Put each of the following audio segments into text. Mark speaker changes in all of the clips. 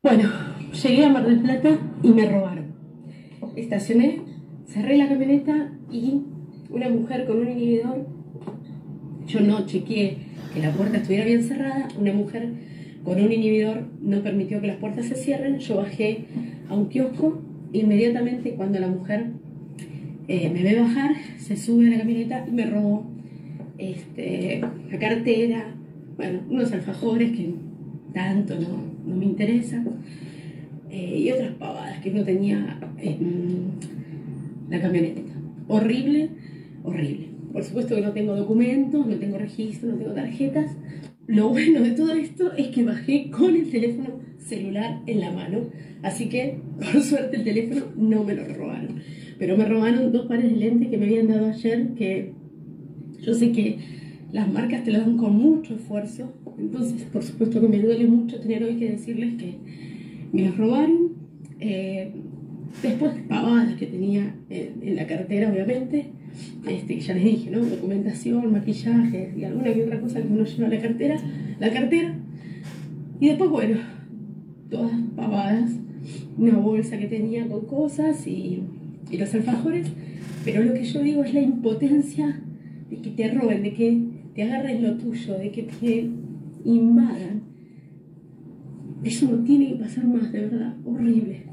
Speaker 1: Bueno, llegué a Mar del Plata y me robaron. Estacioné, cerré la camioneta y una mujer con un inhibidor, yo no chequeé que la puerta estuviera bien cerrada, una mujer con un inhibidor no permitió que las puertas se cierren, yo bajé a un kiosco, inmediatamente cuando la mujer me ve bajar, se sube a la camioneta y me robó la cartera, bueno, unos alfajores que tanto no me interesan, y otras pavadas que no tenía en la camioneta. Horrible, horrible. Por supuesto que no tengo documentos, no tengo registro, no tengo tarjetas. Lo bueno de todo esto es que bajé con el teléfono celular en la mano, así que por suerte el teléfono no me lo robaron. Pero me robaron 2 pares de lentes que me habían dado ayer, que yo sé que las marcas te las dan con mucho esfuerzo, entonces por supuesto que me duele mucho tener hoy que decirles que me los robaron. Después pavadas que tenía en la cartera, obviamente, ya les dije, ¿no? Documentación, maquillaje y alguna que otra cosa que uno lleva a la cartera. Y después, bueno, todas pavadas, una bolsa que tenía con cosas y los alfajores. Pero lo que yo digo es la impotencia de que te roben, de que te agarren lo tuyo, de que te invadan. Eso no tiene que pasar más, de verdad, horrible.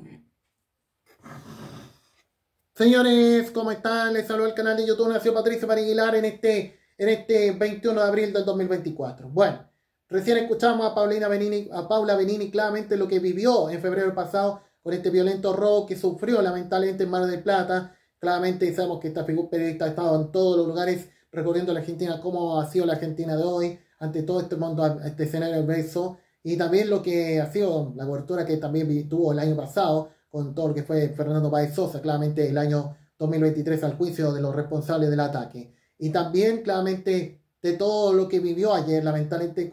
Speaker 2: Señores, ¿cómo están? Les saludo al canal de YouTube Nació Patricio Aguilar en este 21 de abril del 2024. Bueno, recién escuchamos a Paula Benini claramente lo que vivió en febrero pasado con este violento robo que sufrió lamentablemente en Mar del Plata. Claramente sabemos que esta figura periodista ha estado en todos los lugares recorriendo la Argentina, cómo ha sido la Argentina de hoy, ante todo este mundo, este escenario adverso, y también lo que ha sido la cobertura que también tuvo el año pasado, con todo lo que fue Fernando Báez Sosa, claramente el año 2023 al juicio de los responsables del ataque. Y también claramente de todo lo que vivió ayer, lamentablemente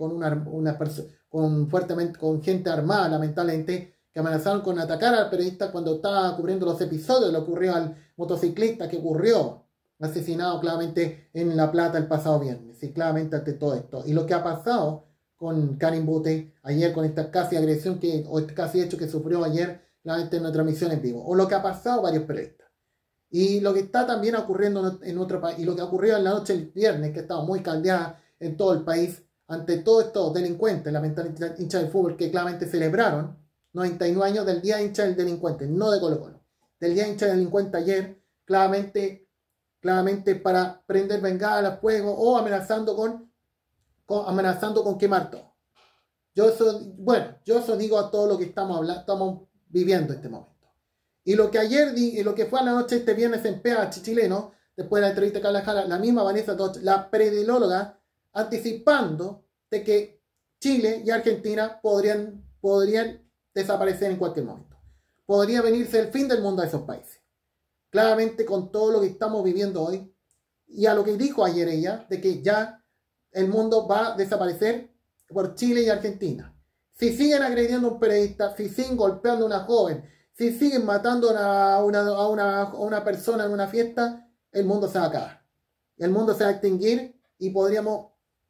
Speaker 2: con gente armada, lamentablemente, que amenazaron con atacar al periodista cuando estaba cubriendo los episodios, le ocurrió al motociclista que ocurrió asesinado claramente en La Plata el pasado viernes. Y claramente ante todo esto. Y lo que ha pasado con Karin Bothe ayer, con esta casi agresión o este casi hecho que sufrió ayer, claramente en una transmisión en vivo, o lo que ha pasado varios periodistas. Y lo que está también ocurriendo en otro país, y lo que ocurrió en la noche del viernes, que estaba muy caldeada en todo el país, ante todos estos delincuentes, lamentablemente hinchas del fútbol, que claramente celebraron 99 años del Día Hincha del Delincuente, no de Colo-Colo, del Día Hincha del Delincuente ayer, claramente para prender bengala a fuego o amenazando con quemar todo. Yo eso digo a todo lo que estamos viviendo en este momento. Y lo que ayer y lo que fue a la noche este viernes en PH chileno, después de la entrevista de Carla Jara, la misma Vanessa Dodge, la predilóloga, anticipando de que Chile y Argentina podrían desaparecer en cualquier momento. Podría venirse el fin del mundo a esos países. Claramente con todo lo que estamos viviendo hoy, y a lo que dijo ayer ella, de que ya el mundo va a desaparecer por Chile y Argentina. Si siguen agrediendo a un periodista, si siguen golpeando a una joven, si siguen matando a una persona en una fiesta, el mundo se va a acabar. El mundo se va a extinguir y podríamos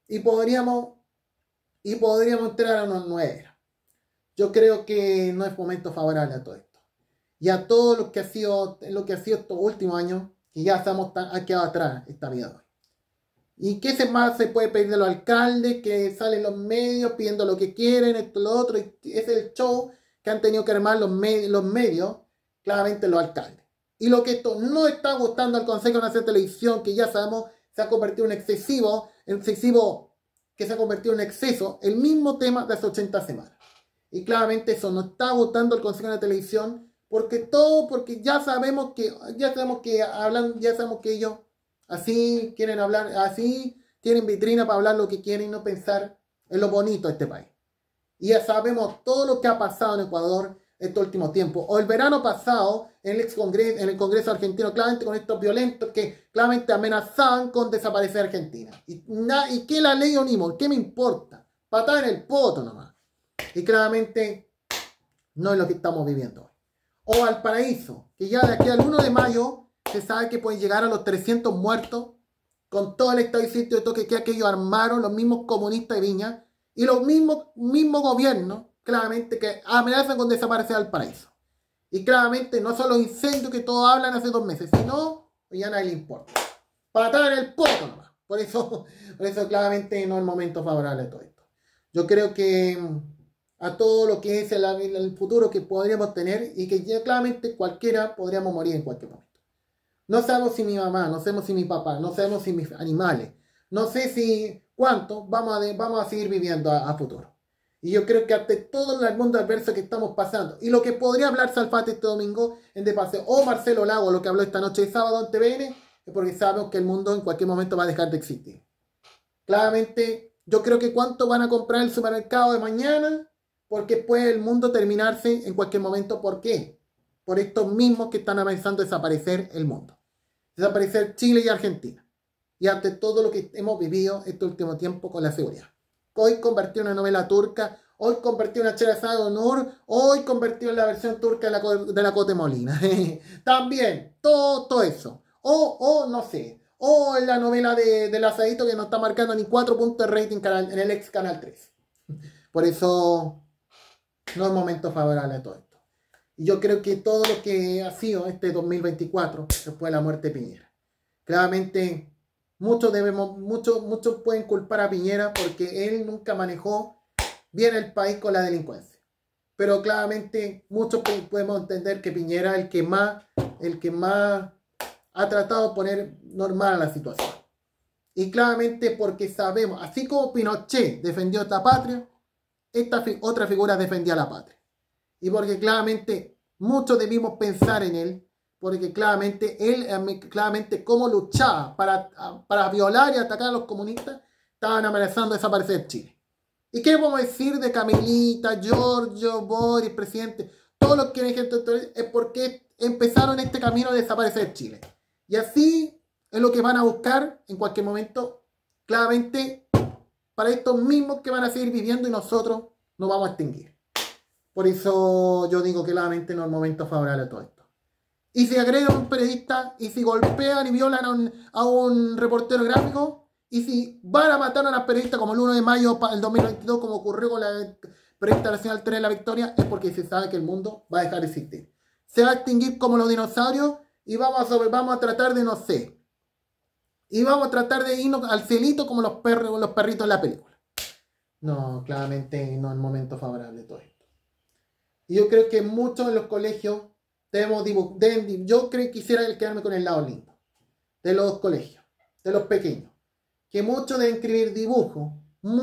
Speaker 2: entrar a una nueva era. Yo creo que no es momento favorable a todo esto. Y a todo lo que ha sido estos últimos años, que ya ha quedado atrás esta vida de hoy. ¿Y qué más se puede pedir de los alcaldes que salen los medios pidiendo lo que quieren, esto, lo otro? Y ese es el show que han tenido que armar los medios, claramente los alcaldes. Y lo que esto no está gustando al Consejo Nacional de Televisión, que ya sabemos se ha convertido en excesivo, que se ha convertido en exceso, el mismo tema de hace 80 semanas. Y claramente eso no está gustando al Consejo Nacional de Televisión, porque ya sabemos que ellos así quieren hablar, así tienen vitrina para hablar lo que quieren y no pensar en lo bonito de este país. Y ya sabemos todo lo que ha pasado en Ecuador estos últimos tiempos. O el verano pasado, en el Congreso argentino, claramente con estos violentos que claramente amenazaban con desaparecer Argentina. ¿Y qué la ley Onímor? ¿Qué me importa? Patada en el poto nomás. Y claramente no es lo que estamos viviendo hoy. O Valparaíso, que ya de aquí al 1 de mayo se sabe que pueden llegar a los 300 muertos con todo el estado y sitio de toque que ellos armaron, los mismos comunistas de Viña y los mismos gobiernos, claramente que amenazan con desaparecer al paraíso. Y claramente no son los incendios que todos hablan hace 2 meses, sino ya a nadie le importa. Patada en el poto nomás. Por eso claramente no es el momento favorable a todo esto. Yo creo que a todo lo que es el futuro que podríamos tener y que ya claramente cualquiera podríamos morir en cualquier momento. No sabemos si mi mamá, no sabemos si mi papá, no sabemos si mis animales, no sé si cuánto vamos a seguir viviendo a futuro. Y yo creo que ante todo el mundo adverso que estamos pasando, y lo que podría hablar Salfate este domingo en De Paseo, o Marcelo Lago, lo que habló esta noche de sábado en TVN, es porque sabemos que el mundo en cualquier momento va a dejar de existir. Claramente, yo creo que cuánto van a comprar el supermercado de mañana, porque puede el mundo terminarse en cualquier momento. ¿Por qué? Por estos mismos que están amenazando desaparecer el mundo. Desaparecer Chile y Argentina. Y ante todo lo que hemos vivido este último tiempo con la seguridad. Hoy convertido en una novela turca, hoy convertido en una Sherazade de Nur, hoy convertido en la versión turca de la Cote Molina. También, todo eso. O no sé, o en la novela del asadito que no está marcando ni 4 puntos de rating en el ex Canal 3. Por eso no es momento favorable a todo esto. Y yo creo que todo lo que ha sido este 2024, después de la muerte de Piñera, claramente muchos pueden culpar a Piñera porque él nunca manejó bien el país con la delincuencia. Pero claramente muchos podemos entender que Piñera es el que más ha tratado de poner normal a la situación. Y claramente porque sabemos, así como Pinochet defendió esta patria, esta otra figura defendía la patria. Y porque claramente muchos debimos pensar en él, porque claramente cómo luchaba para violar y atacar a los comunistas, estaban amenazando desaparecer Chile. ¿Y qué podemos decir de Camilita, Giorgio, Boris, presidente? Todos los que gente es porque empezaron este camino de desaparecer Chile. Y así es lo que van a buscar en cualquier momento, claramente, para estos mismos que van a seguir viviendo y nosotros nos vamos a extinguir. Por eso yo digo que claramente no es el momento favorable a todo esto. Y si agregan a un periodista, y si golpean y violan a un reportero gráfico, y si van a matar a las periodistas como el 1 de mayo del 2022, como ocurrió con la periodista nacional Tere La Victoria, es porque se sabe que el mundo va a dejar de existir. Se va a extinguir como los dinosaurios y vamos a tratar de, no sé, y vamos a tratar de irnos al cielito como los perritos en la película. No, claramente no es el momento favorable de todo esto. Y yo creo que muchos de los colegios yo creo que quisiera quedarme con el lado lindo de los colegios, de los pequeños, que muchos deben escribir dibujos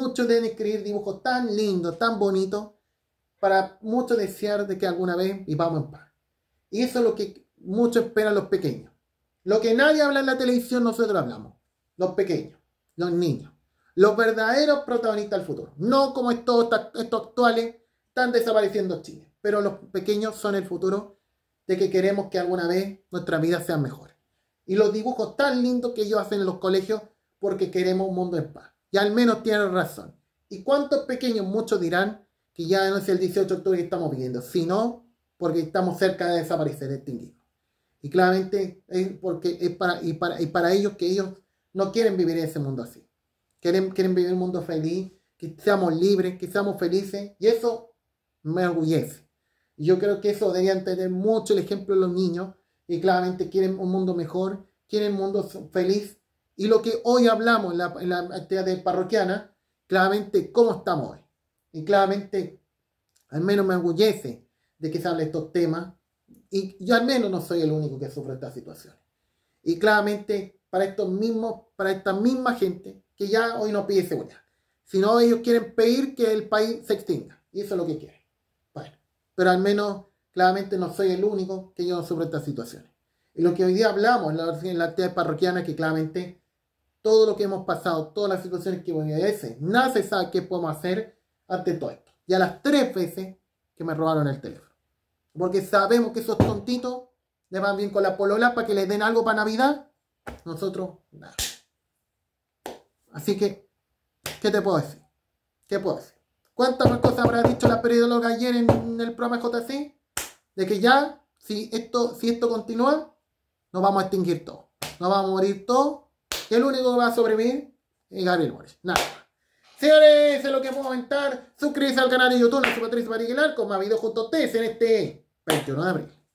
Speaker 2: tan lindos, tan bonitos, para muchos desear de que alguna vez vivamos en paz. Y eso es lo que muchos esperan los pequeños. Lo que nadie habla en la televisión, nosotros hablamos. Los pequeños, los niños, los verdaderos protagonistas del futuro. No como estos actuales están desapareciendo Chile. Pero los pequeños son el futuro de que queremos que alguna vez nuestras vidas sean mejores. Y los dibujos tan lindos que ellos hacen en los colegios porque queremos un mundo en paz. Y al menos tienen razón. ¿Y cuántos pequeños? Muchos dirán que ya no es el 18 de octubre que estamos viviendo, sino porque estamos cerca de desaparecer, de extinguirnos. Y claramente es porque es para ellos que ellos no quieren vivir en ese mundo así. Quieren vivir un mundo feliz, que seamos libres, que seamos felices. Y eso me enorgullece. Y yo creo que eso deberían tener mucho el ejemplo de los niños. Y claramente quieren un mundo mejor, quieren un mundo feliz. Y lo que hoy hablamos en la actividad parroquiana, claramente cómo estamos hoy. Y claramente, al menos me enorgullece de que se hable de estos temas. Y yo al menos no soy el único que sufre estas situaciones. Y claramente para esta misma gente que ya hoy no pide seguridad, sino ellos quieren pedir que el país se extinga. Y eso es lo que quieren. Bueno, pero al menos claramente no soy el único que yo no sufre estas situaciones. Y lo que hoy día hablamos en la actividad parroquiana es que claramente todo lo que hemos pasado, todas las situaciones que voy a decir, nada se sabe qué podemos hacer ante todo esto. Ya las 3 veces que me robaron el teléfono. Porque sabemos que esos tontitos le van bien con la polola para que les den algo para Navidad. Nosotros, nada. Así que, ¿qué te puedo decir? ¿Qué puedo decir? ¿Cuántas más cosas habrá dicho la periodóloga ayer en el programa JC? De que ya, si esto continúa, nos vamos a extinguir todos. Nos vamos a morir todos. Y el único que va a sobrevivir es Gabriel Boric. Nada. Señores, eso es lo que puedo comentar. Suscríbete al canal de YouTube, la Patricio Mariquilar, con más videos junto a ustedes en este 21 de abril.